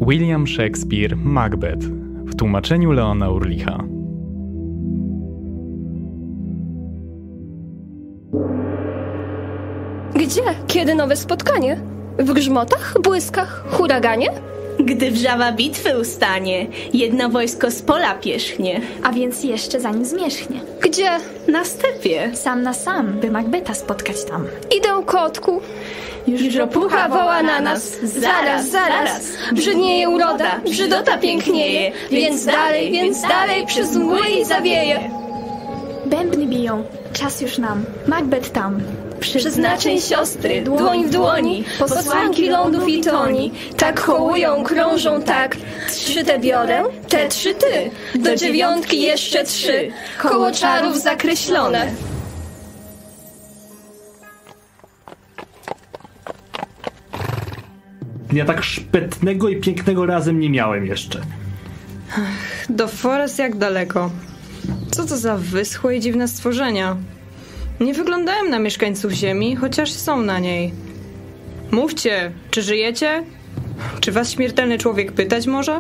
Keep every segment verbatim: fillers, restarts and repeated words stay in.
William Shakespeare Macbeth w tłumaczeniu Leona Urlicha. Gdzie? Kiedy nowe spotkanie? W grzmotach, błyskach, huraganie? Gdy wrzawa bitwy ustanie, jedno wojsko z pola pierzchnie. A więc jeszcze zanim zmierzchnie. Gdzie? Na stepie. Sam na sam, by Macbeta spotkać tam. Idę, kotku. Już, Już ropucha woła na nas. Zaraz, zaraz. Brzydnieje uroda, brzydota pięknieje. Więc dalej, więc dalej przez mgły i zawieje. Bębny biją, czas już nam. Macbeth tam. Przeznaczeń siostry, dłoń w dłoni, posłanki lądów i toni, tak hołują, krążą tak. Trzy te biorę, te trzy ty, do dziewiątki jeszcze trzy, koło czarów zakreślone. Dnia tak szpetnego i pięknego razem nie miałem jeszcze. Do Forest jak daleko. Co to za wyschłe i dziwne stworzenia? Nie wyglądają na mieszkańców ziemi, chociaż są na niej. Mówcie, czy żyjecie? Czy was śmiertelny człowiek pytać może?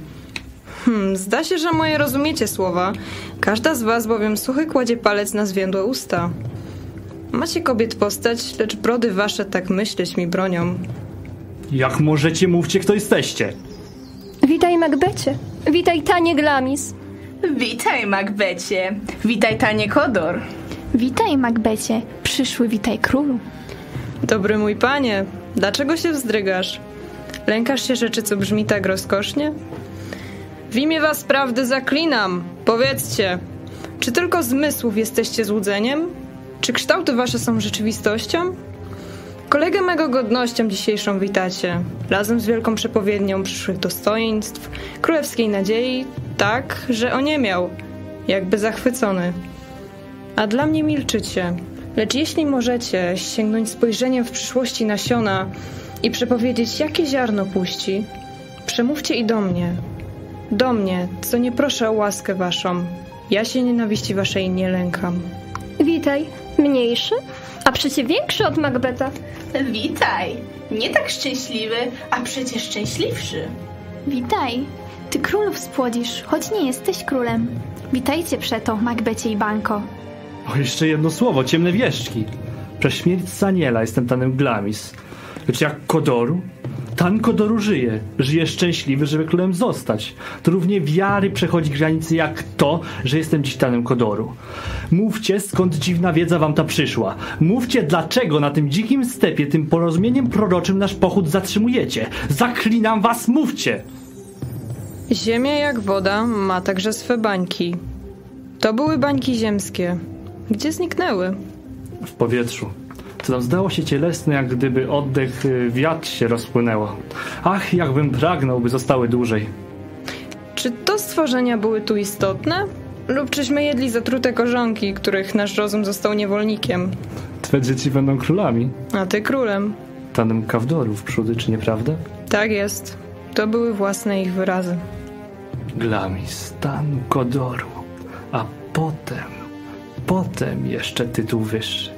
Hmm, zda się, że moje rozumiecie słowa. Każda z was bowiem suchy kładzie palec na zwiędłe usta. Macie kobiet postać, lecz brody wasze tak myśleć mi bronią. Jak możecie, mówcie, kto jesteście. Witaj, Macbecie. Witaj, tanie Glamis. Witaj, Macbecie. Witaj, tanie Kodor. Witaj, Macbecie. Przyszły witaj królu. Dobry mój panie, dlaczego się wzdrygasz? Lękasz się rzeczy, co brzmi tak rozkosznie? W imię was prawdy zaklinam. Powiedzcie, czy tylko zmysłów jesteście złudzeniem? Czy kształty wasze są rzeczywistością? Kolegę mego godnością dzisiejszą witacie, razem z wielką przepowiednią przyszłych dostojeństw, królewskiej nadziei, tak, że oniemiał, jakby zachwycony. A dla mnie milczycie, lecz jeśli możecie sięgnąć spojrzeniem w przyszłości nasiona i przepowiedzieć, jakie ziarno puści, przemówcie i do mnie. Do mnie, co nie proszę o łaskę waszą. Ja się nienawiści waszej nie lękam. Witaj, mniejszy, a przecie większy od Macbeta. Witaj. Nie tak szczęśliwy, a przecież szczęśliwszy. Witaj. Ty królów spłodzisz, choć nie jesteś królem. Witajcie przeto, Macbecie i Banko. O, jeszcze jedno słowo, ciemne wieszczki. Przez śmierć Saniela jestem tanem Glamis. Lecz jak Kodoru? Tan Kodoru żyje. Żyje szczęśliwy, żeby królem zostać. To równie wiary przechodzi granice jak to, że jestem dziś tanem Kodoru. Mówcie, skąd dziwna wiedza wam ta przyszła. Mówcie, dlaczego na tym dzikim stepie, tym porozumieniem proroczym nasz pochód zatrzymujecie. Zaklinam was, mówcie! Ziemia jak woda ma także swe bańki. To były bańki ziemskie. Gdzie zniknęły? W powietrzu. Co nam zdało się cielesne, jak gdyby oddech wiatr się rozpłynęło. Ach, jakbym pragnął, by zostały dłużej. Czy to stworzenia były tu istotne? Lub czyśmy jedli zatrute korzonki, których nasz rozum został niewolnikiem? Twe dzieci będą królami. A ty królem. Tanem Kawdoru w przódy, czy nieprawda? Tak jest. To były własne ich wyrazy. Glamis, Tan Kodoru. A potem, potem jeszcze tytuł wyższy.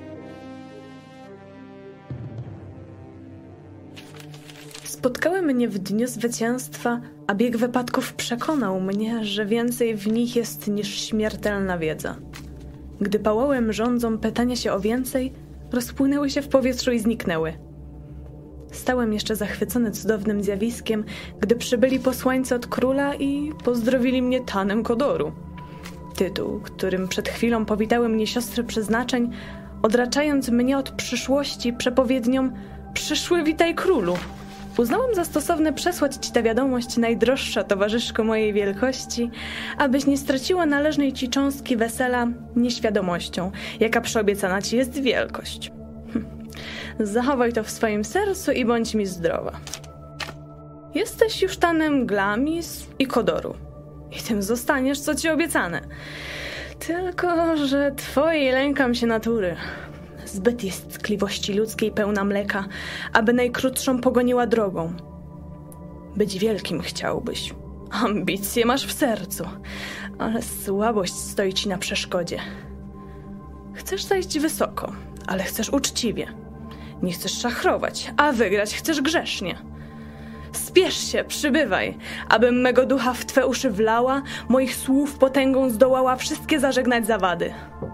Spotkały mnie w dniu zwycięstwa, a bieg wypadków przekonał mnie, że więcej w nich jest niż śmiertelna wiedza. Gdy pałałem rządzą pytania się o więcej, rozpłynęły się w powietrzu i zniknęły. Stałem jeszcze zachwycony cudownym zjawiskiem, gdy przybyli posłańcy od króla i pozdrowili mnie tanem Kodoru. Tytuł, którym przed chwilą powitały mnie siostry przeznaczeń, odraczając mnie od przyszłości przepowiednią „Przyszły witaj królu”. Uznałem za stosowne przesłać ci tę wiadomość, najdroższa towarzyszko mojej wielkości, abyś nie straciła należnej ci cząstki wesela nieświadomością, jaka przyobiecana ci jest wielkość. Hm. Zachowaj to w swoim sercu i bądź mi zdrowa. Jesteś już tanem Glamis i Kodoru. I tym zostaniesz, co ci obiecane. Tylko, że twojej lękam się natury. Zbyt jest tkliwości ludzkiej pełna mleka, aby najkrótszą pogoniła drogą. Być wielkim chciałbyś. Ambicje masz w sercu, ale słabość stoi ci na przeszkodzie. Chcesz zajść wysoko, ale chcesz uczciwie. Nie chcesz szachrować, a wygrać chcesz grzesznie. Spiesz się, przybywaj, abym mego ducha w twe uszy wlała, moich słów potęgą zdołała wszystkie zażegnać zawady.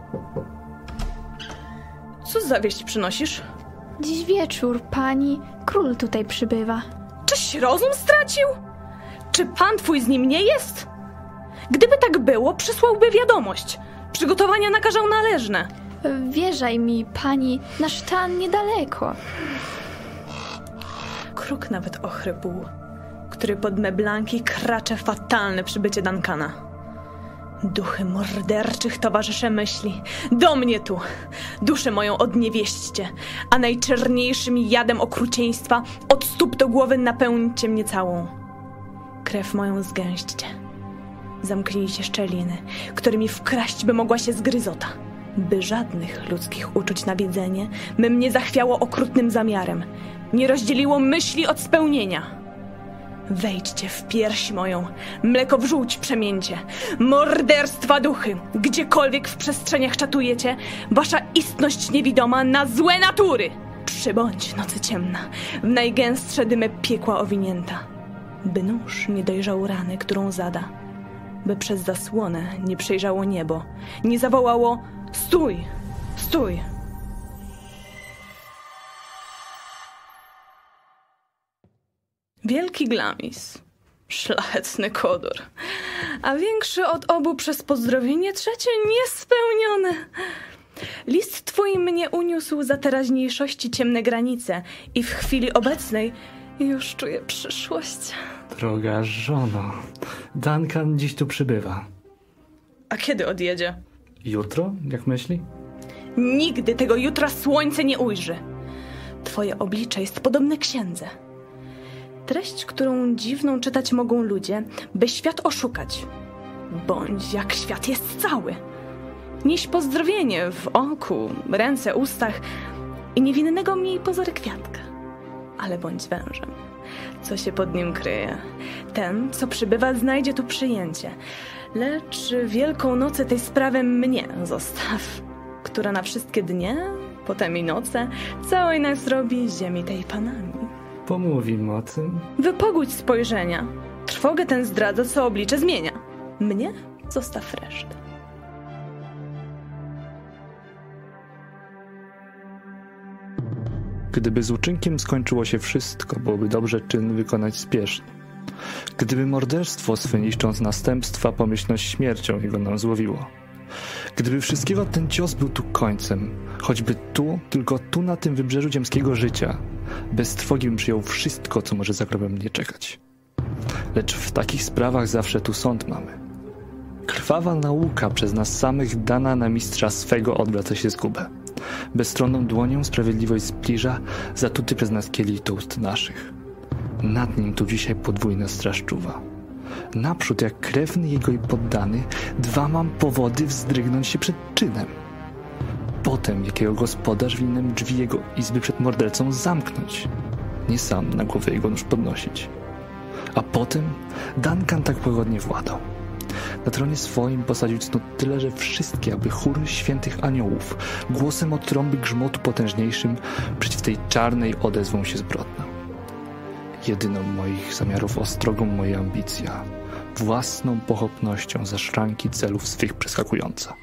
Co za wieść przynosisz? Dziś wieczór, pani, król tutaj przybywa. Czyś rozum stracił? Czy pan twój z nim nie jest? Gdyby tak było, przysłałby wiadomość. Przygotowania nakażał należne. Wierzaj mi, pani, nasz tan niedaleko. Kruk nawet ochrypł, który pod meblanki kracze fatalne przybycie Duncana. Duchy morderczych towarzysze myśli. Do mnie tu! Duszę moją odniewieśćcie, a najczerniejszym jadem okrucieństwa od stóp do głowy napełnicie mnie całą. Krew moją zgęśćcie. Zamknijcie szczeliny, którymi wkraść by mogła się zgryzota, by żadnych ludzkich uczuć nawiedzenie my mnie zachwiało okrutnym zamiarem, nie rozdzieliło myśli od spełnienia. Wejdźcie w pierś moją, mleko w żółć przemieńcie, morderstwa duchy, gdziekolwiek w przestrzeniach czatujecie, wasza istność niewidoma na złe natury. Przybądź, nocy ciemna, w najgęstsze dymy piekła owinięta, by nóż nie dojrzał rany, którą zada, by przez zasłonę nie przejrzało niebo, nie zawołało: stój, stój. Wielki Glamis, szlachetny Kodor, a większy od obu przez pozdrowienie, trzecie niespełnione. List twój mnie uniósł za teraźniejszości ciemne granice i w chwili obecnej już czuję przyszłość. Droga żono, Duncan dziś tu przybywa. A kiedy odjedzie? Jutro, jak myśli? Nigdy tego jutra słońce nie ujrzy. Twoje oblicze jest podobne księdze. Treść, którą dziwną czytać mogą ludzie, by świat oszukać. Bądź jak świat jest cały. Nieś pozdrowienie w oku, ręce, ustach i niewinnego miej pozory kwiatka. Ale bądź wężem. Co się pod nim kryje? Ten, co przybywa, znajdzie tu przyjęcie. Lecz wielką nocę tej sprawy mnie zostaw, która na wszystkie dnie, potem i noce, całej nas zrobi ziemi tej panami. Pomówim o tym. Wypogódź spojrzenia. Trwogę ten zdradza, co oblicze zmienia. Mnie zostaw resztę. Gdyby z uczynkiem skończyło się wszystko, byłoby dobrze czyn wykonać spiesznie. Gdyby morderstwo swe niszcząc następstwa pomyślność śmiercią jego nam złowiło. Gdyby wszystkiego ten cios był tu końcem, choćby tu, tylko tu na tym wybrzeżu ziemskiego życia, bez trwogi bym przyjął wszystko, co może za krowem mnie czekać. Lecz w takich sprawach zawsze tu sąd mamy. Krwawa nauka przez nas samych dana na mistrza swego odwraca się zgubę. Bezstronną dłonią sprawiedliwość zbliża zatuty przez nas kielich do ust naszych. Nad nim tu dzisiaj podwójna straż czuwa. Naprzód, jak krewny jego i poddany, dwa mam powody wzdrygnąć się przed czynem. Potem, jakiego gospodarz winien drzwi jego izby przed mordercą zamknąć, nie sam na głowę jego nóż podnosić. A potem Duncan tak pogodnie władał. Na tronie swoim posadził cnót tyle, że wszystkie, aby chór świętych aniołów głosem od trąby grzmotu potężniejszym przeciw tej czarnej odezwą się zbrodnią. Jedyną moich zamiarów ostrogą moja ambicja, własną pochopnością za szranki celów swych przeskakująca.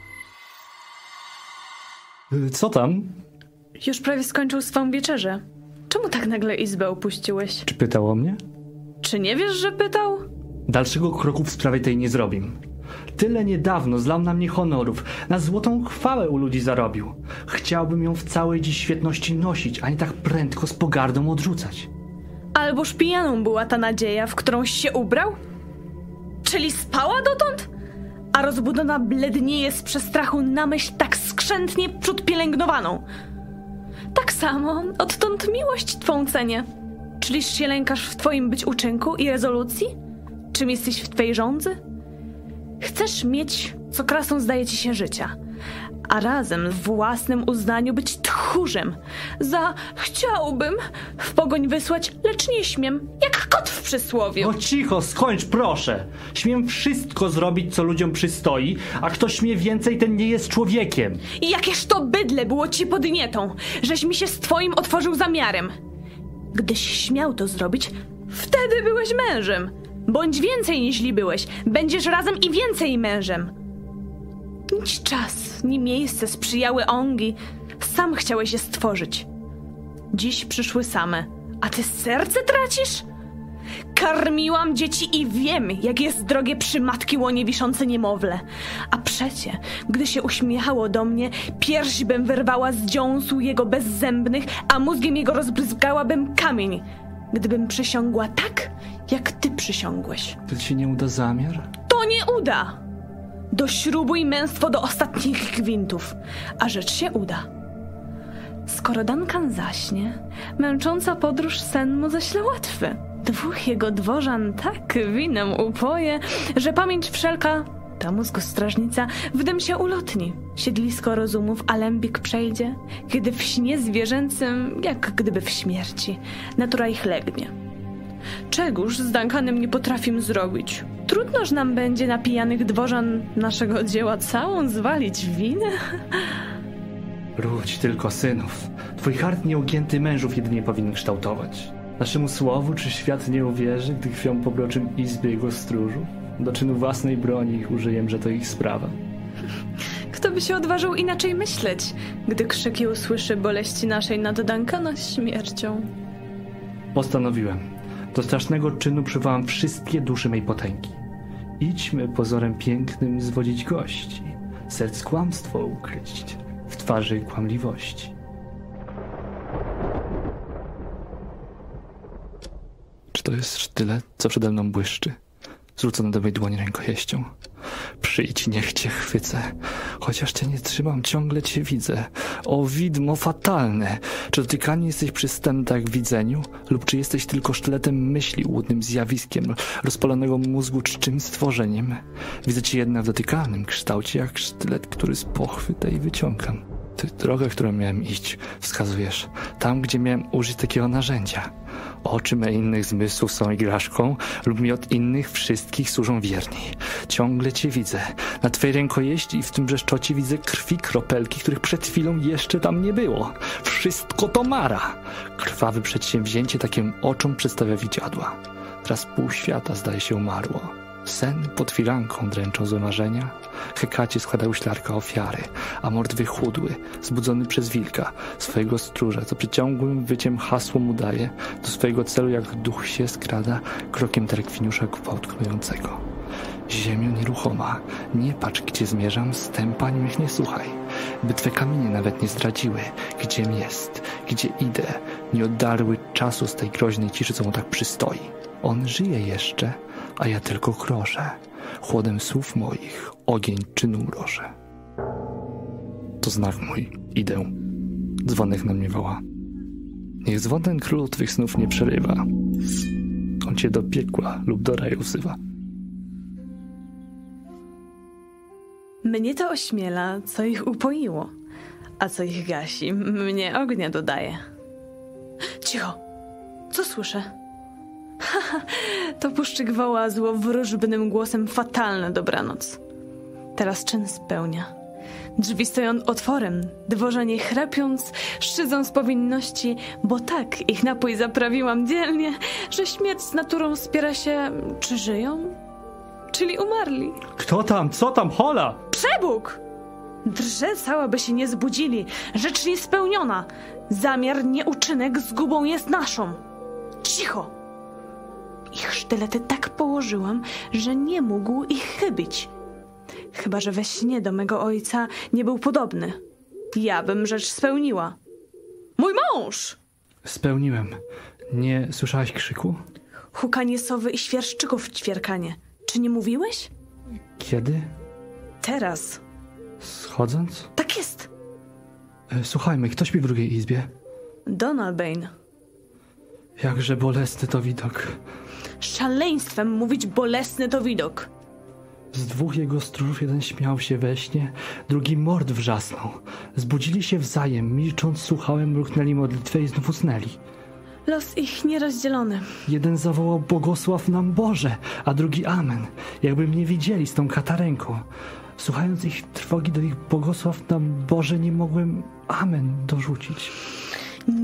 Co tam? Już prawie skończył swą wieczerzę. Czemu tak nagle izbę opuściłeś? Czy pytał o mnie? Czy nie wiesz, że pytał? Dalszego kroku w sprawie tej nie zrobię. Tyle niedawno zlał na mnie honorów, na złotą chwałę u ludzi zarobił. Chciałbym ją w całej dziś świetności nosić, a nie tak prędko z pogardą odrzucać. Alboż pijaną była ta nadzieja, w którąś się ubrał? Czyli spała dotąd? A rozbudzona blednieje z przestrachu na myśl tak skrzętnie przód pielęgnowaną. Tak samo odtąd miłość twą cenię. Czyliż się lękasz w twoim być uczynku i rezolucji? Czym jesteś w twej żądzy? Chcesz mieć, co krasą zdaje ci się życia, a razem w własnym uznaniu być tchórzem. Za chciałbym w pogoń wysłać, lecz nie śmiem, jak kot w przysłowiu. No cicho, skończ proszę. Śmiem wszystko zrobić, co ludziom przystoi, a kto śmie więcej, ten nie jest człowiekiem. I jakież to bydle było ci podnietą, żeś mi się z twoim otworzył zamiarem. Gdyś śmiał to zrobić, Wtedy byłeś mężem. Bądź więcej niż byłeś. Będziesz razem i więcej mężem. Nic czas, ni miejsce sprzyjały ongi. Sam chciałeś je stworzyć. Dziś przyszły same, a ty serce tracisz? Karmiłam dzieci i wiem, jak jest drogie przy matki łonie wiszące niemowlę. A przecie, gdy się uśmiechało do mnie, pierś bym wyrwała z dziąsł jego bezzębnych, a mózgiem jego rozbryzgałabym kamień, gdybym przysiągła tak, jak ty przysiągłeś. To ci nie uda zamiar? To nie uda! Dośrubuj męstwo do ostatnich gwintów, a rzecz się uda. Skoro Duncan zaśnie, męcząca podróż sen mu zaśle łatwy. Dwóch jego dworzan tak winem upoje, że pamięć wszelka, ta mózgostrażnica, w dym się ulotni. Siedlisko rozumów alembik przejdzie, kiedy w śnie zwierzęcym, jak gdyby w śmierci, natura ich legnie. Czegóż z Duncanem nie potrafim zrobić? Trudnoż nam będzie na pijanych dworzan naszego dzieła całą zwalić winę? Ródź tylko synów. Twój hart nieugięty mężów jedynie powinien kształtować. Naszemu słowu czy świat nie uwierzy, gdy krwią pobroczym izby jego stróżu? Do czynu własnej broni użyjem, że to ich sprawa. Kto by się odważył inaczej myśleć, gdy krzyki usłyszy boleści naszej nad Duncana śmiercią? Postanowiłem. Do strasznego czynu przywołam wszystkie dusze mej potęgi. Idźmy pozorem pięknym zwodzić gości, serc kłamstwo ukryć, w twarzy kłamliwości. Czy to jest sztylet, co przede mną błyszczy, zwrócony do mej dłoni rękojeścią? Przyjdź, niech cię chwycę, chociaż cię nie trzymam, ciągle cię widzę. O widmo fatalne! Czy dotykanie jesteś przystępna jak w widzeniu? Lub czy jesteś tylko sztyletem myśli, łudnym zjawiskiem, rozpalonego mózgu czczym stworzeniem? Widzę cię jednak w dotykalnym kształcie, jak sztylet, który z pochwy tej wyciągam. Ty drogę, którą miałem iść, wskazujesz, tam, gdzie miałem użyć takiego narzędzia. Oczy me innych zmysłów są igraszką, lub mi od innych wszystkich służą wierni. Ciągle cię widzę. Na twej rękojeści i w tym brzeszczocie widzę krwi kropelki, których przed chwilą jeszcze tam nie było. Wszystko to mara. Krwawe przedsięwzięcie takim oczom przedstawia widziadła. Teraz pół świata, zdaje się, umarło. Sen pod firanką dręczą złe marzenia. Hekacie składał ślarka ofiary, a mord wychudły, zbudzony przez wilka, swojego stróża, co przeciągłym wyciem hasło mu daje, do swojego celu jak duch się skrada, krokiem terkwiniusza gwałtkującego. Ziemio nieruchoma, nie patrz, gdzie zmierzam, stępań mych nie słuchaj, by twe kamienie nawet nie zdradziły, gdziem jest, gdzie idę, nie oddarły czasu z tej groźnej ciszy, co mu tak przystoi. On żyje jeszcze, a ja tylko kroszę. Chłodem słów moich ogień czynu mrożę. To znak mój, idę. Dzwonek na mnie woła. Niech dzwon ten królu twych snów nie przerywa. On cię do piekła lub do raju wzywa. Mnie to ośmiela, co ich upoiło, a co ich gasi, mnie ognia dodaje. Cicho! Co słyszę? Haha, to puszczyk woła złowróżbnym głosem fatalny dobranoc. Teraz czyn spełnia. Drzwi stoją otworem, dworzanie chrapiąc, szydzą z powinności, bo tak ich napój zaprawiłam dzielnie, że śmierć z naturą spiera się, czy żyją, czyli umarli. Kto tam? Co tam? Hola! Przebóg! Drże cała, by się nie zbudzili, rzecz niespełniona. Zamiar, nie uczynek, zgubą jest naszą. Cicho! Ich sztylety tak położyłam, że nie mógł ich chybić. Chyba że we śnie do mego ojca nie był podobny. Ja bym rzecz spełniła. Mój mąż! Spełniłem. Nie słyszałaś krzyku? Hukanie sowy i świerszczyków ćwierkanie. Czy nie mówiłeś? Kiedy? Teraz. Schodząc? Tak jest. E, słuchajmy, kto śpi w drugiej izbie? Donalbain. Jakże bolesny to widok. Szaleństwem mówić bolesny to widok. Z dwóch jego stróżów jeden śmiał się we śnie, drugi mord wrzasnął. Zbudzili się wzajem, milcząc słuchałem, mruknęli modlitwę i znów usnęli. Los ich nierozdzielony. Jeden zawołał błogosław nam Boże, a drugi amen, jakby mnie widzieli z tą kataręką. Słuchając ich trwogi do ich błogosław nam Boże, nie mogłem amen dorzucić.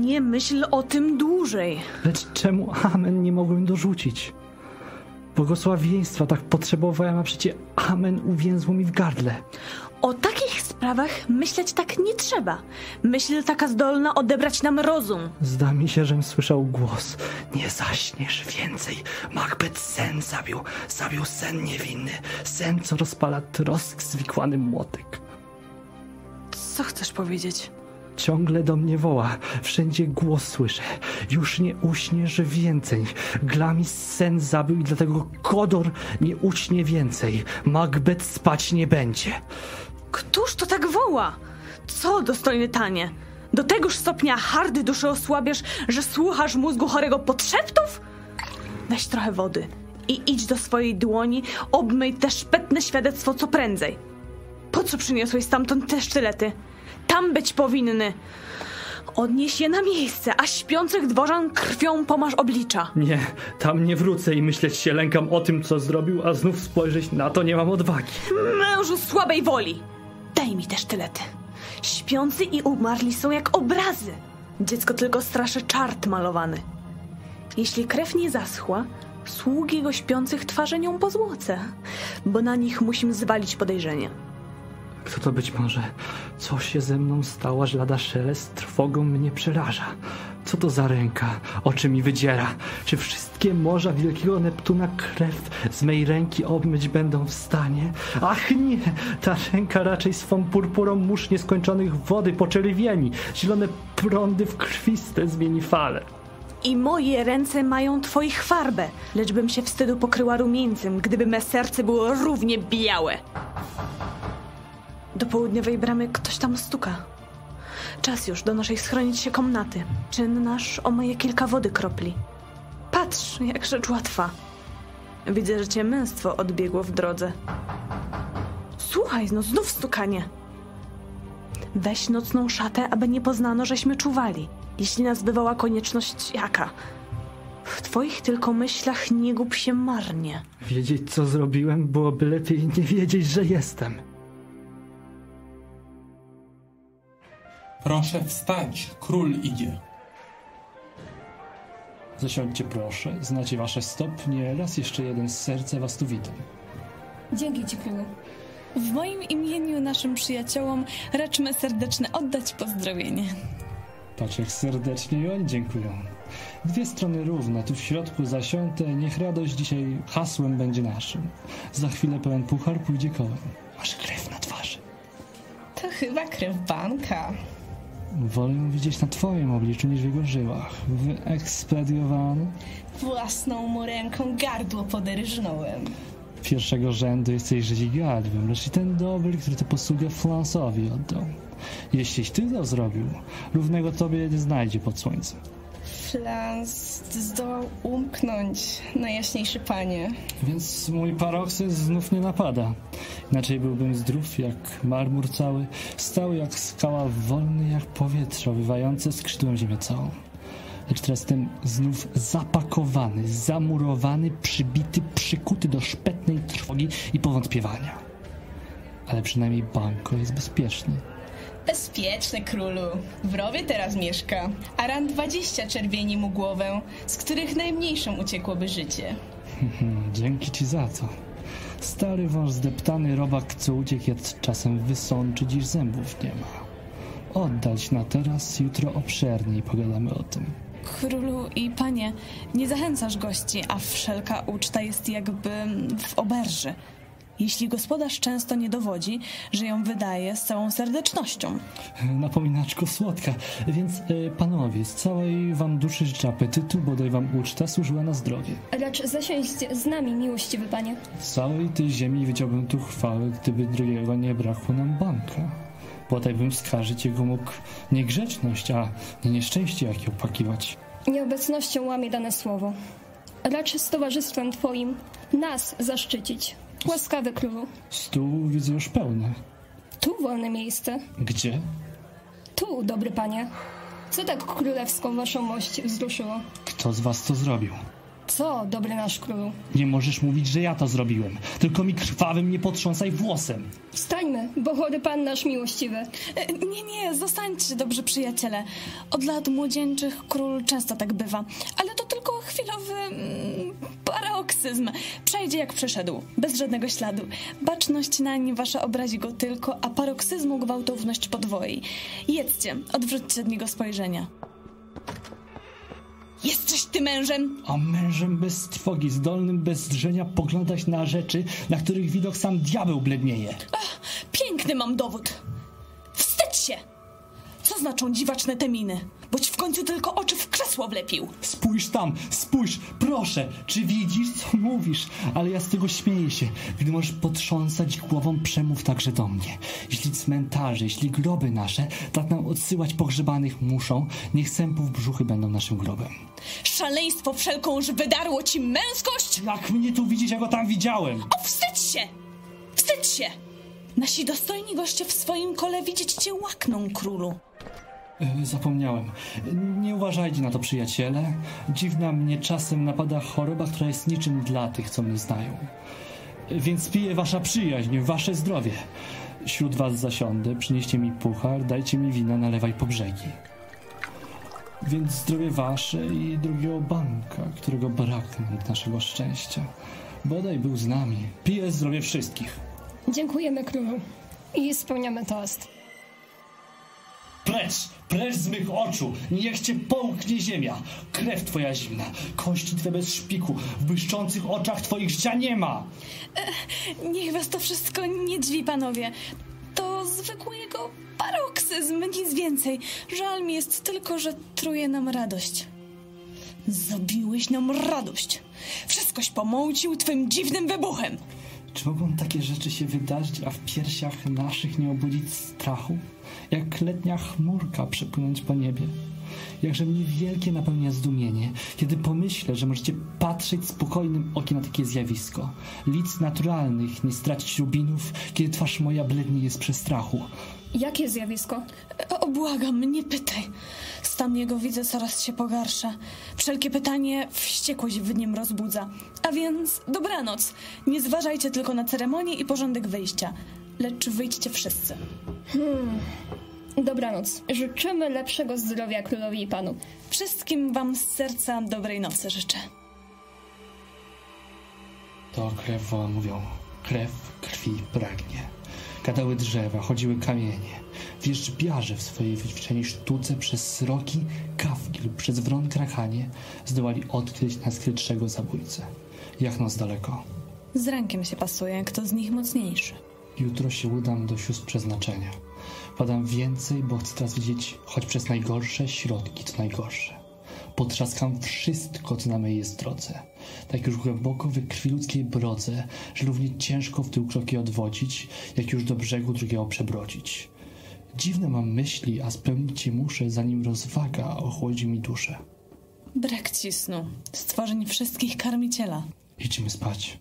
Nie myśl o tym dłużej. Lecz czemu amen nie mogłem dorzucić? Błogosławieństwa tak potrzebowałem, a przecie amen uwięzło mi w gardle. O takich sprawach myśleć tak nie trzeba. Myśl taka zdolna odebrać nam rozum. Zda mi się, żem słyszał głos. Nie zaśniesz więcej. Macbeth sen zabił. Zabił sen niewinny. Sen, co rozpala trosk zwikłany młotek. Co chcesz powiedzieć? Ciągle do mnie woła. Wszędzie głos słyszę. Już nie uśniesz więcej. Glamis sen zabił i dlatego Kodor nie uśnie więcej. Macbeth spać nie będzie. Któż to tak woła? Co, dostojny Tanie? Do tegoż stopnia hardy duszy osłabiasz, że słuchasz mózgu chorego podszeptów? Weź trochę wody i idź do swojej dłoni, obmyj te szpetne świadectwo co prędzej. Po co przyniosłeś stamtąd te sztylety? Tam być powinny. Odnieś je na miejsce, a śpiących dworzan krwią pomasz oblicza. Nie, tam nie wrócę i myśleć się lękam o tym, co zrobił, a znów spojrzeć na to nie mam odwagi. Mężu słabej woli! Daj mi te sztylety. Śpiący i umarli są jak obrazy. Dziecko tylko straszy czart malowany. Jeśli krew nie zaschła, sług jego śpiących twarze nią pozłocę, bo na nich musimy zwalić podejrzenie. Kto to być może? Co się ze mną stało, aż lada szelest trwogą mnie przeraża? Co to za ręka? Oczy mi wydziera. Czy wszystkie morza wielkiego Neptuna krew z mej ręki obmyć będą w stanie? Ach nie! Ta ręka raczej swą purpurą mórz nieskończonych wody poczerwieni. Zielone prądy w krwiste zmieni fale. I moje ręce mają twoich farbę, lecz bym się wstydu pokryła rumieńcem, gdyby me serce było równie białe. Do południowej bramy ktoś tam stuka. Czas już do naszej schronić się komnaty. Czyn nasz omyje kilka wody kropli. Patrz, jak rzecz łatwa. Widzę, że cię męstwo odbiegło w drodze. Słuchaj, no znów stukanie. Weź nocną szatę, aby nie poznano, żeśmy czuwali. Jeśli nas bywała konieczność jaka. W twoich tylko myślach nie gub się marnie. Wiedzieć, co zrobiłem, byłoby lepiej nie wiedzieć, że jestem. Proszę wstać, król idzie. Zasiądźcie proszę, znacie wasze stopnie, raz jeszcze jeden z serca was tu witam. Dzięki ci, królu. W moim imieniu naszym przyjaciołom raczmy serdecznie oddać pozdrowienie. Patrz, jak serdecznie i oni dziękują. Dwie strony równe, tu w środku zasiąte, niech radość dzisiaj hasłem będzie naszym. Za chwilę pełen puchar pójdzie kołem. Masz krew na twarzy. To chyba krew banka. Wolę ją widzieć na twoim obliczu niż w jego żyłach. Wyekspediowany. Własną mu ręką gardło poderżnąłem. Pierwszego rzędu jesteś żydzigadłem, lecz i ten dobry, który tę posługę Flansowi oddał. Jeśliś ty to zrobił, równego tobie nie znajdzie pod słońcem. Flans zdołał umknąć, najjaśniejszy panie. Więc mój paroksys znów nie napada. Inaczej byłbym zdrów jak marmur cały, stały jak skała, wolny jak powietrze, owywające skrzydłem ziemię całą. Lecz teraz jestem znów zapakowany, zamurowany, przybity, przykuty do szpetnej trwogi i powątpiewania. Ale przynajmniej Banko jest bezpieczny. Bezpieczny, królu. W rowie teraz mieszka, a ran dwadzieścia czerwieni mu głowę, z których najmniejszą uciekłoby życie. Dzięki ci za to. Stary wąż zdeptany robak, co uciekł, jad czasem wysączy, dziś zębów nie ma. Oddać na teraz, jutro obszerniej pogadamy o tym. Królu i panie, nie zachęcasz gości, a wszelka uczta jest jakby w oberży. Jeśli gospodarz często nie dowodzi, że ją wydaje z całą serdecznością. Napominaczko słodka, więc y, panowie, z całej wam duszy życzę apetytu, bodaj wam uczta służyła na zdrowie. Racz zasiąść z nami, miłościwy panie. Z całej tej ziemi wyciąłbym tu chwały, gdyby drugiego nie brakło nam Banka. Bodaj bym skarżyć jego mógł niegrzeczność, a nie nieszczęście jakie opakiwać. Nieobecnością łamie dane słowo. Racz z towarzystwem twoim nas zaszczycić. Łaskawy królu. Stół widzę już pełny. Tu wolne miejsce. Gdzie? Tu, dobry panie. Co tak królewską waszą mość wzruszyło? Kto z was to zrobił? Co, dobry nasz królu? Nie możesz mówić, że ja to zrobiłem. Tylko mi krwawym nie potrząsaj włosem. Wstańmy, bo chory pan nasz miłościwy. E, Nie, nie, zostańcie, dobrzy przyjaciele. Od lat młodzieńczych król często tak bywa. Ale to tylko chwilowy mm, paroksyzm. Przejdzie jak przeszedł, bez żadnego śladu. Baczność nań wasza obrazi go tylko, a paroksyzmu gwałtowność podwoi. Jedzcie, odwróćcie od niego spojrzenia. Jesteś ty mężem? A mężem bez trwogi, zdolnym bez drżenia poglądać na rzeczy, na których widok sam diabeł blednieje. Ach, piękny mam dowód. Wstydź się! Co znaczą dziwaczne te miny? Boć w końcu tylko oczy w krzesło wlepił. Spójrz tam, spójrz, proszę. Czy widzisz, co mówisz? Ale ja z tego śmieję się. Gdy możesz potrząsać głową, przemów także do mnie. Jeśli cmentarze, jeśli groby nasze tak nam odsyłać pogrzebanych muszą, niech sępów brzuchy będą naszym grobem. Szaleństwo wszelkąż wydarło ci męskość? Jak mnie tu widzieć, ja go tam widziałem? O, wstydź się! Wstydź się! Nasi dostojni goście w swoim kole widzieć cię łakną, królu. Yy, zapomniałem. Nie uważajcie na to, przyjaciele. Dziwna mnie czasem napada choroba, która jest niczym dla tych, co mnie znają. Więc piję wasza przyjaźń, wasze zdrowie. Wśród was zasiądę, przynieście mi puchar, dajcie mi wina, nalewaj po brzegi. Więc zdrowie wasze i drugiego banka, którego brak nam od naszego szczęścia. Bodaj był z nami. Piję zdrowie wszystkich. Dziękujemy królu i spełniamy toast. Precz, precz z mych oczu, niech cię połknie ziemia. Krew twoja zimna, kości twe bez szpiku, w błyszczących oczach twoich życia nie ma. E, niech was to wszystko nie dziwi, panowie. To zwykły jego paroksyzm, nic więcej. Żal mi jest tylko, że truje nam radość. Zabiłeś nam radość. Wszystkoś pomącił twym dziwnym wybuchem. Czy mogą takie rzeczy się wydarzyć, a w piersiach naszych nie obudzić strachu? Jak letnia chmurka przepłynąć po niebie. Jakże mnie wielkie napełnia zdumienie, kiedy pomyślę, że możecie patrzeć spokojnym okiem na takie zjawisko. Lic naturalnych nie stracić rubinów, kiedy twarz moja blednie jest przestrachu. Jakie zjawisko? O, błagam, nie pytaj. Stan jego widzę coraz się pogarsza. Wszelkie pytanie wściekłość w nim rozbudza. A więc dobranoc. Nie zważajcie tylko na ceremonię i porządek wyjścia, lecz wyjdźcie wszyscy. Hmm. Dobranoc. Życzymy lepszego zdrowia królowi i panu. Wszystkim wam z serca dobrej nocy życzę. To krew woła, mówią. Krew krwi pragnie. Gadały drzewa, chodziły kamienie. Wierzbiarze w swojej wyćwiczonej sztuce przez sroki, kawki lub przez wron krakanie zdołali odkryć najskrytszego zabójcę. Jachną z daleko. Z rankiem się pasuje, kto z nich mocniejszy. Jutro się udam do sióstr przeznaczenia. Podam więcej, bo chcę teraz widzieć, choć przez najgorsze środki, co najgorsze. Potrzaskam wszystko, co na mej jest drodze. Tak już głęboko we krwi ludzkiej brodze, że równie ciężko w tył kroki odwodzić, jak już do brzegu drugiego przebrodzić. Dziwne mam myśli, a spełnić je muszę, zanim rozwaga ochłodzi mi duszę. Brak ci snu. Stworzeń wszystkich karmiciela. Idźmy spać.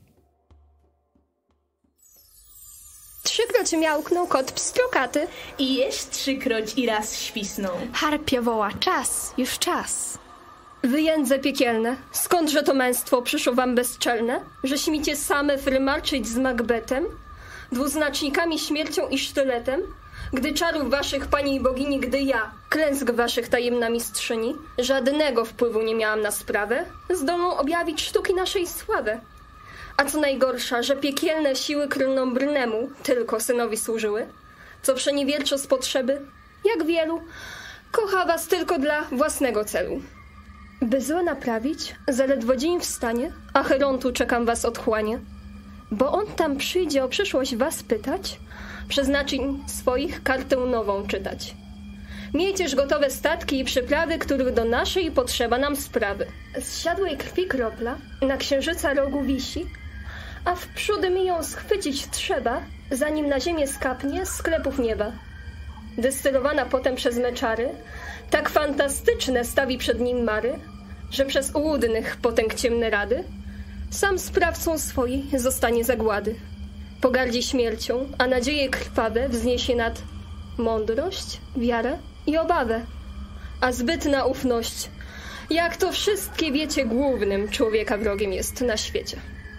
Trzykroć miałknął kot pstrokaty. I jest trzykroć i raz świsnął. Harpia woła, czas, już czas. Wyjędze piekielne, skądże to męstwo przyszło wam bezczelne, że śmicie same frymarczyć z Macbetem, dwuznacznikami śmiercią i sztyletem, gdy czarów waszych, pani i bogini, gdy ja, klęsk waszych tajemna mistrzyni, żadnego wpływu nie miałam na sprawę, zdolną objawić sztuki naszej sławy. A co najgorsza, że piekielne siły królnom Brnemu tylko synowi służyły, co przeniewierczo z potrzeby, jak wielu, kocha was tylko dla własnego celu. By złe naprawić, zaledwo dzień wstanie, a Cherontu czekam was odchłanie, bo on tam przyjdzie o przyszłość was pytać, przeznaczeń swoich kartę nową czytać. Miejcież gotowe statki i przyprawy, których do naszej potrzeba nam sprawy. Z siadłej krwi kropla na księżyca rogu wisi, a wprzódy mi ją schwycić trzeba, zanim na ziemię skapnie z sklepów nieba. Destylowana potem przez meczary, tak fantastyczne stawi przed nim mary, że przez ułudnych potęg ciemne rady sam sprawcą swojej zostanie zagłady. Pogardzi śmiercią, a nadzieje krwawe wzniesie nad mądrość, wiarę i obawę, a zbytna ufność Jak to wszystkie wiecie, głównym człowieka wrogiem jest na świecie.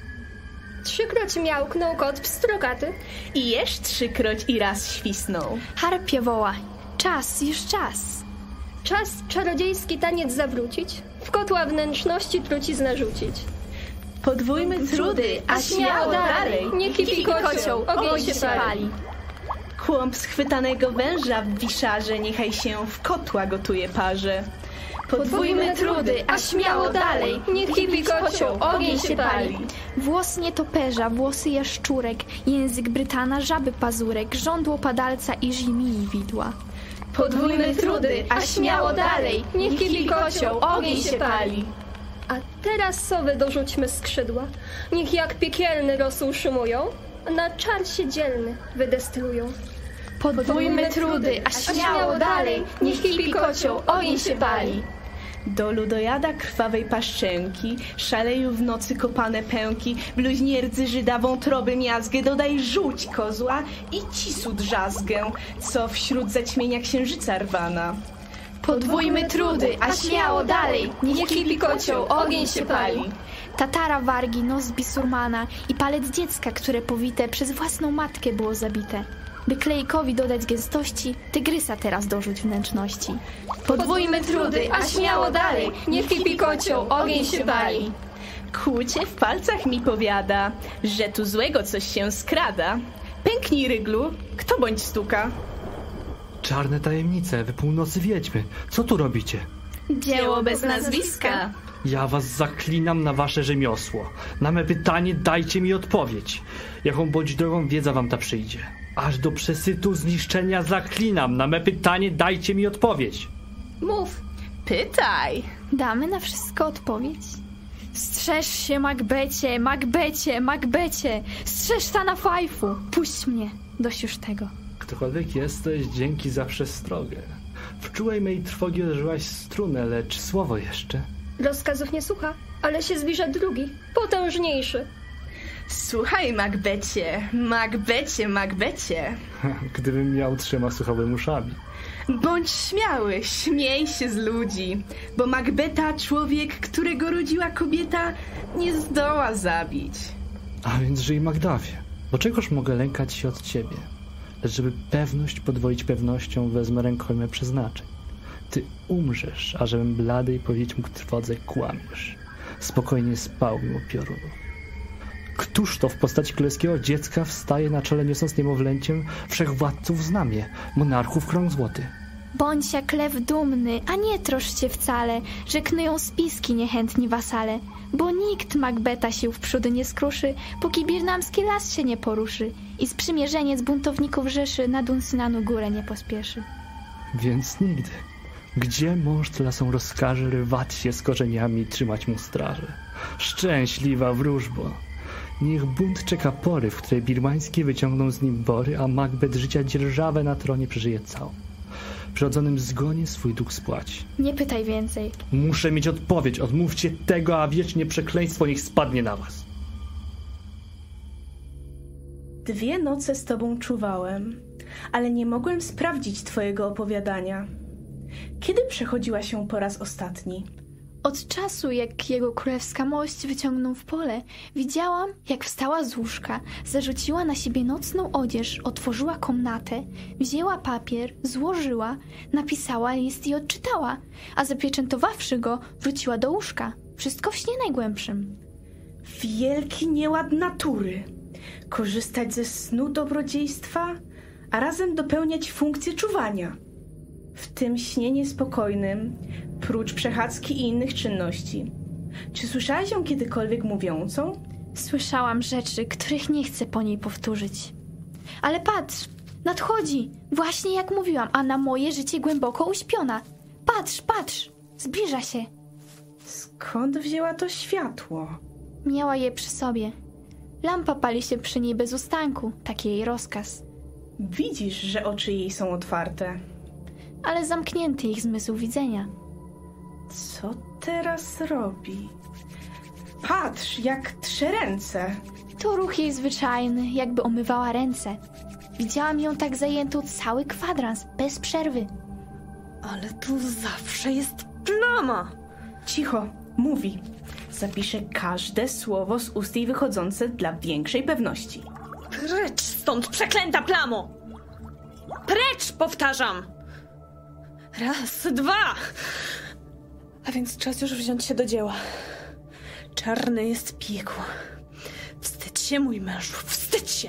Trzykroć miałknął kot pstrokaty. I jesz trzykroć i raz świsnął. Harpie woła. Czas, już czas. Czas czarodziejski taniec zawrócić, w kotła wnętrzności trucizna rzucić. Podwójmy trudy, a śmiało dalej. Nie kipi kocioł, ogień się pali. Kłąb schwytanego węża w wiszarze niechaj się w kotła gotuje parze. Podwójmy trudy, a śmiało dalej. Nie kipi kocioł, ogień się pali. Włos nietoperza, włosy jaszczurek, język brytana, żaby pazurek, żądło padalca i żmii widła. Podwójmy trudy, a śmiało dalej. Niech kipi kocioł, ogień się pali. A teraz sowy dorzućmy skrzydła. Niech jak piekielny rosół szymują, na czar się dzielny wydestylują. Podwójmy trudy, a śmiało dalej. Niech kipi kocioł, ogień się pali. Do ludojada krwawej paszczęki, szaleju w nocy kopane pęki, bluźnierdzy żyda wątroby miazgę, dodaj żółć kozła i cisu drzazgę, co wśród zaćmienia księżyca rwana. Podwójmy trudy, a śmiało dalej. Niech kipi kocioł, ogień się pali. Tatara wargi, nos bisurmana i palec dziecka, które powite przez własną matkę było zabite. By klejkowi dodać gęstości, tygrysa teraz dorzuć wnętrzności. Podwójmy trudy, a śmiało dalej. Niech kipi kocioł, ogień się pali. Kłucie w palcach mi powiada, że tu złego coś się skrada. Pęknij, ryglu, kto bądź stuka? Czarne tajemnice, wy północy wiedźmy. Co tu robicie? Dzieło bez nazwiska. Ja was zaklinam na wasze rzemiosło. Na me pytanie dajcie mi odpowiedź. Jaką bądź drogą wiedza wam ta przyjdzie. Aż do przesytu zniszczenia zaklinam. Na me pytanie dajcie mi odpowiedź. Mów. Pytaj. Damy na wszystko odpowiedź. Strzeż się, Macbecie, Macbecie, Macbecie. Strzeż ta na fajfu. Puść mnie. Dość już tego. Ktokolwiek jesteś, dzięki za przestrogę. W czułej mej trwogi uderzyłaś strunę, lecz słowo jeszcze. Rozkazów nie słucha, ale się zbliża drugi, potężniejszy. Słuchaj, Macbecie, Macbecie, Macbecie. Gdybym miał trzema słuchałym uszami. Bądź śmiały, śmiej się z ludzi, bo Macbeta człowiek, którego rodziła kobieta, nie zdoła zabić. A więc żyj, Magdawie, bo czegoż mogę lękać się od ciebie? Lecz żeby pewność podwoić pewnością, wezmę rękojmę przeznaczeń. Ty umrzesz, a żebym bladej powiedzieć mógł trwodze kłamiesz. Spokojnie spał mimo piorunu. Któż to w postaci królewskiego dziecka wstaje na czele, niosąc niemowlęciem wszechwładców znamie, monarchów krąg złoty? Bądź jak lew dumny, a nie troszcz się wcale, że knują spiski niechętni wasale, bo nikt Macbeta sił w przód nie skruszy, póki birnamski las się nie poruszy i sprzymierzeniec buntowników rzeszy na Dunsinanu górę nie pospieszy. Więc nigdy. Gdzie mąż lasom rozkaże rywać się z korzeniami, trzymać mu straże? Szczęśliwa wróżbo! Niech bunt czeka pory, w której birmańskie wyciągną z nim bory, a Macbeth życia dzierżawę na tronie przeżyje całą. W przyrodzonym zgonie swój dług spłaci. Nie pytaj więcej. Muszę mieć odpowiedź. Odmówcie tego, a wiecznie przekleństwo niech spadnie na was. Dwie noce z tobą czuwałem, ale nie mogłem sprawdzić twojego opowiadania. Kiedy przechodziła się po raz ostatni? Od czasu, jak jego królewska mość wyciągnął w pole, widziałam, jak wstała z łóżka, zarzuciła na siebie nocną odzież, otworzyła komnatę, wzięła papier, złożyła, napisała list i odczytała, a zapieczętowawszy go, wróciła do łóżka. Wszystko w śnie najgłębszym. Wielki nieład natury. Korzystać ze snu dobrodziejstwa, a razem dopełniać funkcję czuwania. W tym śnie niespokojnym, prócz przechadzki i innych czynności. Czy słyszałaś ją kiedykolwiek mówiącą? Słyszałam rzeczy, których nie chcę po niej powtórzyć. Ale patrz, nadchodzi, właśnie jak mówiłam, a na moje życie głęboko uśpiona. Patrz, patrz, zbliża się. Skąd wzięła to światło? Miała je przy sobie. Lampa pali się przy niej bez ustanku, taki jej rozkaz. Widzisz, że oczy jej są otwarte. Ale zamknięty ich zmysł widzenia. Co teraz robi? Patrz, jak trze ręce. To ruch jej zwyczajny, jakby omywała ręce. Widziałam ją tak zajętą cały kwadrans, bez przerwy. Ale tu zawsze jest plama. Cicho, mówi. Zapiszę każde słowo z ust jej wychodzące dla większej pewności. Precz stąd, przeklęta plamo! Precz, powtarzam! Raz, dwa! A więc czas już wziąć się do dzieła. Czarne jest piekło. Wstydź się, mój mężu, wstydź się!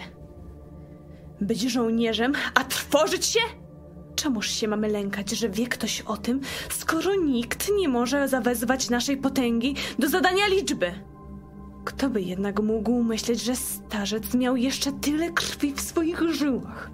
Być żołnierzem, a trwożyć się? Czemuż się mamy lękać, że wie ktoś o tym, skoro nikt nie może zawezwać naszej potęgi do zadania liczby? Kto by jednak mógł myśleć, że starzec miał jeszcze tyle krwi w swoich żyłach?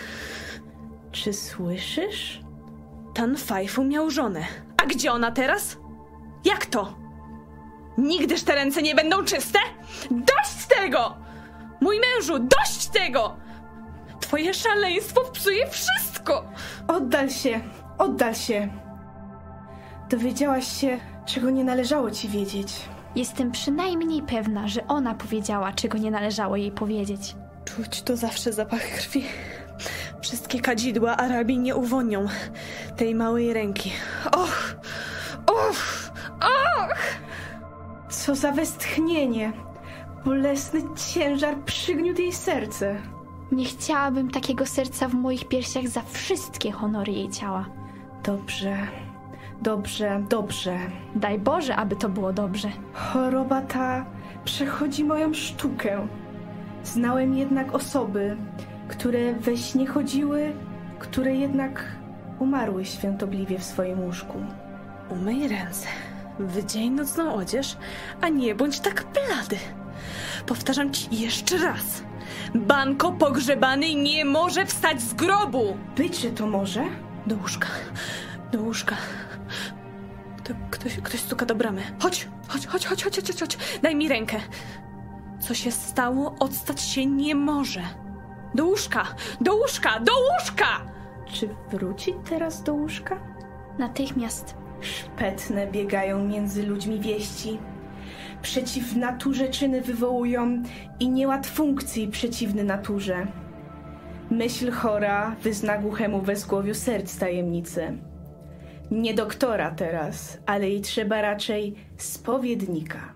Czy słyszysz? Tan Fajfu miał żonę. A gdzie ona teraz? Jak to? Nigdyż te ręce nie będą czyste? Dość tego! Mój mężu, dość tego! Twoje szaleństwo psuje wszystko! Oddal się, oddal się. Dowiedziałaś się, czego nie należało ci wiedzieć. Jestem przynajmniej pewna, że ona powiedziała, czego nie należało jej powiedzieć. Czuć to zawsze zapach krwi. Wszystkie kadzidła Arabii nie uwonią tej małej ręki. Och! Och! Och! Co za westchnienie! Bolesny ciężar przygniótł jej serce. Nie chciałabym takiego serca w moich piersiach za wszystkie honory jej ciała. Dobrze, dobrze, dobrze. Daj Boże, aby to było dobrze. Choroba ta przechodzi moją sztukę. Znałem jednak osoby, które we śnie chodziły, które jednak umarły świątobliwie w swoim łóżku. Umyj ręce, wydzień nocną odzież, a nie bądź tak blady. Powtarzam ci jeszcze raz. Banko pogrzebany nie może wstać z grobu! Być, że to może? Do łóżka, do łóżka. Kto, ktoś, ktoś stuka do bramy. Chodź, chodź, chodź, chodź, chodź, chodź, chodź. Daj mi rękę. Co się stało, odstać się nie może. Do łóżka, do łóżka, do łóżka! Czy wróci teraz do łóżka? Natychmiast. Szpetne biegają między ludźmi wieści. Przeciw naturze czyny wywołują i nieład funkcji przeciwny naturze. Myśl chora wyzna głuchemu wezgłowiu serc tajemnicy. Nie doktora teraz, ale jej trzeba raczej spowiednika.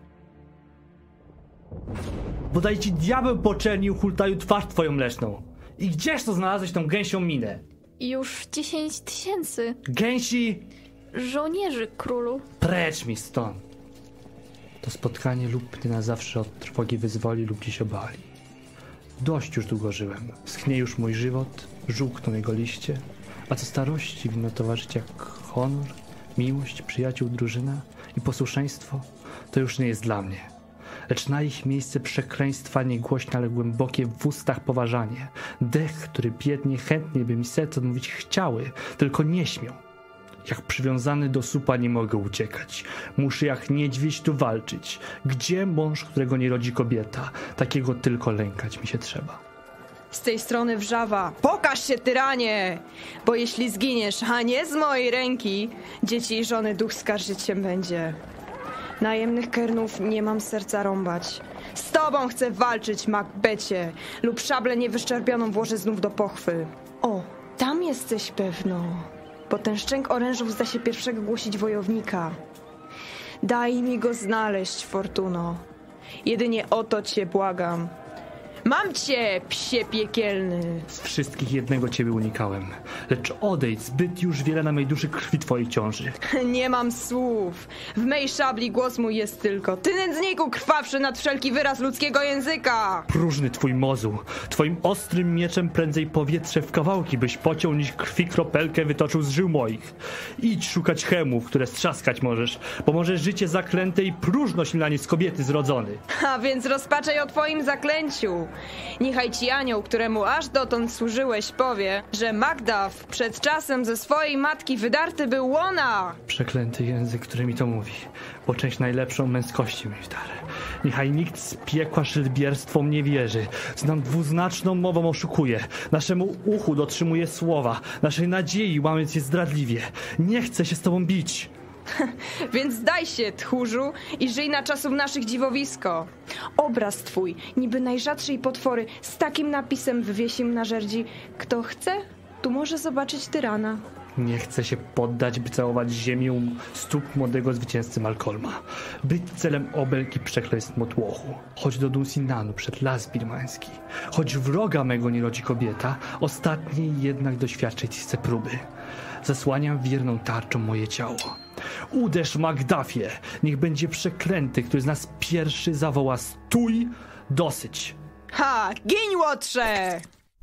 Bodaj ci diabeł poczernił hultaju twarz twoją leszną. I gdzież to znalazłeś tą gęsią minę? Już dziesięć tysięcy. Gęsi! Żołnierzy, królu. Precz mi stąd. To spotkanie lub mnie na zawsze od trwogi wyzwoli lub dziś obali. Dość już długo żyłem. Schnie już mój żywot, żółkną jego liście, a co starości winno towarzyszyć jak honor, miłość, przyjaciół, drużyna i posłuszeństwo, to już nie jest dla mnie. Lecz na ich miejsce przekleństwa niegłośne, ale głębokie w ustach poważanie. Dech, który biednie, chętnie by mi serce odmówić chciały, tylko nie śmią. Jak przywiązany do słupa nie mogę uciekać. Muszę jak niedźwiedź tu walczyć. Gdzie mąż, którego nie rodzi kobieta? Takiego tylko lękać mi się trzeba. Z tej strony wrzawa. Pokaż się, tyranie! Bo jeśli zginiesz, a nie z mojej ręki, dzieci i żony duch skarżyć się będzie. Najemnych kernów nie mam serca rąbać. Z tobą chcę walczyć, Macbecie, lub szablę niewyszczerpioną włożę znów do pochwy. O, tam jesteś pewno, bo ten szczęk orężów zda się pierwszego głosić wojownika. Daj mi go znaleźć, Fortuno. Jedynie o to cię błagam. Mam cię, psie piekielny! Z wszystkich jednego ciebie unikałem. Lecz odejdź, zbyt już wiele na mej duszy krwi twojej ciąży. Nie mam słów. W mej szabli głos mój jest tylko. Ty, nędzniku krwawszy nad wszelki wyraz ludzkiego języka! Próżny twój mozu. Twoim ostrym mieczem prędzej powietrze w kawałki byś pociął, niż krwi kropelkę wytoczył z żył moich. Idź szukać chemów, które strzaskać możesz, bo może życie zaklęte i próżno silnie z kobiety zrodzony. A więc rozpaczaj o twoim zaklęciu. Niechaj ci anioł, któremu aż dotąd służyłeś, powie, że Macduff przed czasem ze swojej matki wydarty był łona. Przeklęty język, który mi to mówi, bo część najlepszą męskości mi w darę. Niechaj nikt z piekła szylbierstwom nie wierzy. Znam dwuznaczną mową oszukuje. Naszemu uchu dotrzymuje słowa. Naszej nadziei łamiąc je zdradliwie. Nie chcę się z tobą bić. Więc daj się, tchórzu, i żyj na czasów naszych dziwowisko. Obraz twój, niby najrzadszej potwory, z takim napisem wywiesim na żerdzi. Kto chce, tu może zobaczyć tyrana. Nie chcę się poddać, by całować ziemię u stóp młodego zwycięzcy Malcolma. Być celem obelgi przekleństw motłochu. Choć do Dunsinanu przed las birmański. Choć wroga mego nie rodzi kobieta, ostatniej jednak doświadczyć chcę próby. Zasłaniam wierną tarczą moje ciało. Uderz Magdafie! Niech będzie przeklęty, który z nas pierwszy zawoła stój, dosyć! Ha! Giń, łotrze!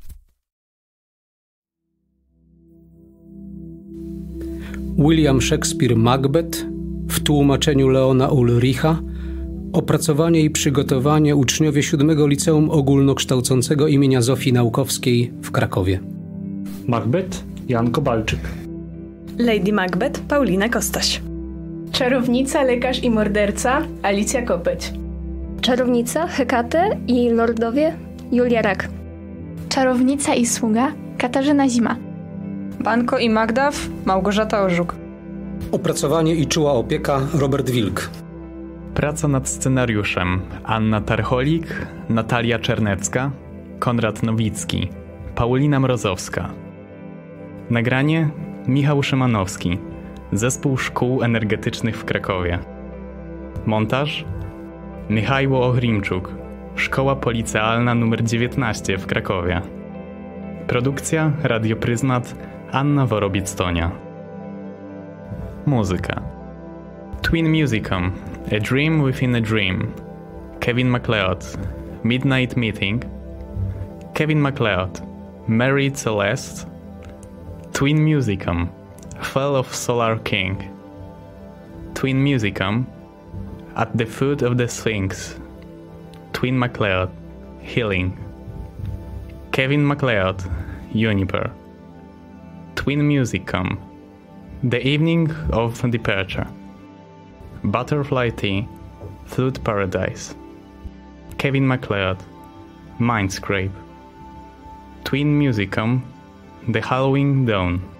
William Shakespeare Macbeth w tłumaczeniu Leona Ulricha. Opracowanie i przygotowanie uczniowie siódmego Liceum Ogólnokształcącego imienia Zofii Naukowskiej w Krakowie. Macbeth Jan Kobalczyk. Lady Macbeth Paulina Kostaś. Czarownica, lekarz i morderca Alicja Kopeć. Czarownica, Hekate i lordowie Julia Rak. Czarownica i sługa Katarzyna Zima. Banko i Magdaf Małgorzata Orzuk. Opracowanie i czuła opieka Robert Wilk. Praca nad scenariuszem Anna Tarcholik, Natalia Czernecka, Konrad Nowicki, Paulina Mrozowska. Nagranie Michał Szymanowski, Zespół Szkół Energetycznych w Krakowie. Montaż Michajło Ochrimczuk, Szkoła Policealna nr dziewiętnaście w Krakowie. Produkcja Radio Pryzmat Anna Worobiec-Tonia. Muzyka Twin Musicum, A Dream Within a Dream, Kevin MacLeod, Midnight Meeting, Kevin MacLeod, Mary Celeste, Twin Musicum, Fall of Solar King, Twin Musicum, At the Foot of the Sphinx, Twin MacLeod, Healing, Kevin MacLeod, Juniper, Twin Musicum, The Evening of Departure, Butterfly Tea, Flute Paradise, Kevin MacLeod, Mindscape, Twin Musicum, The Halloween Dawn.